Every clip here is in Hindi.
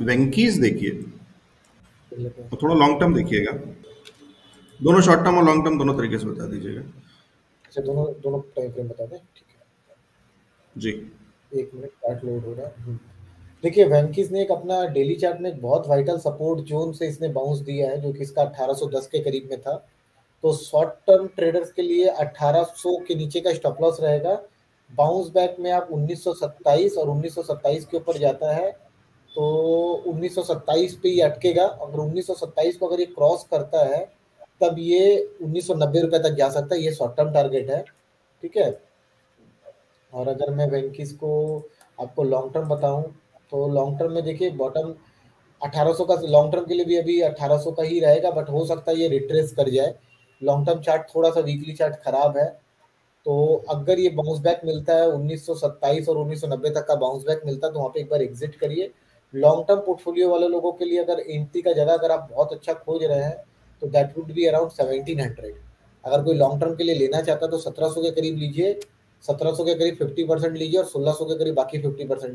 वेंकीज देखिए, कर लेते हैं। और थोड़ा लॉन्ग टर्म देखिएगा। दोनों शॉर्ट टर्म और लॉन्ग टर्म दोनों तरीके से बता दीजिएगा। अच्छा, दोनों दोनों टाइम फ्रेम बता दें, ठीक जी। है। 1 मिनट, चार्ट लोड हो रहा है। देखिए, वेंकीस ने एक अपना डेली चार्ट में एक बहुत वाइटल सपोर्ट जोन से इसने बाउंस दिया है, जो कि इसका 1810 के करीब में था। तो शॉर्ट टर्म ट्रेडर्स के लिए 1800 के नीचे का स्टॉप लॉस रहेगा। बाउंस बैक में आप 1927 और 1927 के ऊपर जाता है तो 1927 पे ही अटकेगा। अगर 1927 को अगर ये क्रॉस करता है तब ये 1990 रुपए तक जा सकता है। ये शॉर्ट टर्म टारगेट है, ठीक है। और अगर मैं वेंकीस को आपको लॉन्ग टर्म बताऊं तो लॉन्ग टर्म में देखिए बॉटम 1800 का लॉन्ग टर्म के लिए भी अभी 1800 का ही रहेगा, बट हो सकता है ये रिट्रेस कर जाए। लॉन्ग टर्म चार्ट थोड़ा सा वीकली चार्ट खराब है। तो अगर ये बाउंस बैक मिलता है 1927 और 1990 तक का बाउंस बैक मिलता है तो वहाँ पे एक बार एग्जिट करिए। लॉन्ग टर्म पोर्टफोलियो वाले लोगों के लिए अगर एंट्री का जगह अगर आप बहुत अच्छा खोज रहे हैं तो दैट वुड बी अराउंड 1700। अगर कोई लॉन्ग टर्म के लिए लेना चाहता है तो 1700 के करीब लीजिए। 1700 के करीब 50% लीजिए और 1600 के करीब बाकी 50%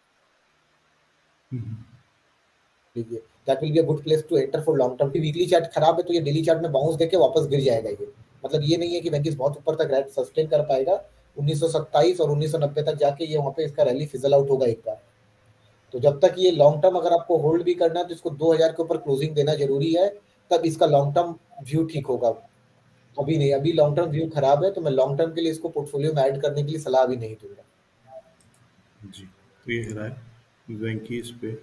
लीजिए। That will be a good place to enter for long term. की वीकली चार्ट खराब है तो ये डेली चार्ट में बाउंस देके वापस गिर जाएगा। ये मतलब ये नहीं है कि बैंकिस बहुत ऊपर तक रैली सस्टेन कर पाएगा। 1927 और 1990 तक जाके ये वहाँ पे इसका रैली फिजल आउट होगा एक बार। तो जब तक ये लॉन्ग टर्म अगर आपको होल्ड भी करना है तो इसको 2000 के ऊपर क्लोजिंग देना जरूरी है, तब इसका लॉन्ग टर्म व्यू ठीक होगा। अभी नहीं, अभी लॉन्ग टर्म व्यू खराब है तो मैं लॉन्ग टर्म के लिए इसको पोर्टफोलियो में ऐड करने के लिए सलाह भी नहीं दूंगा। जी, तो ये है राय वेंकीज पे।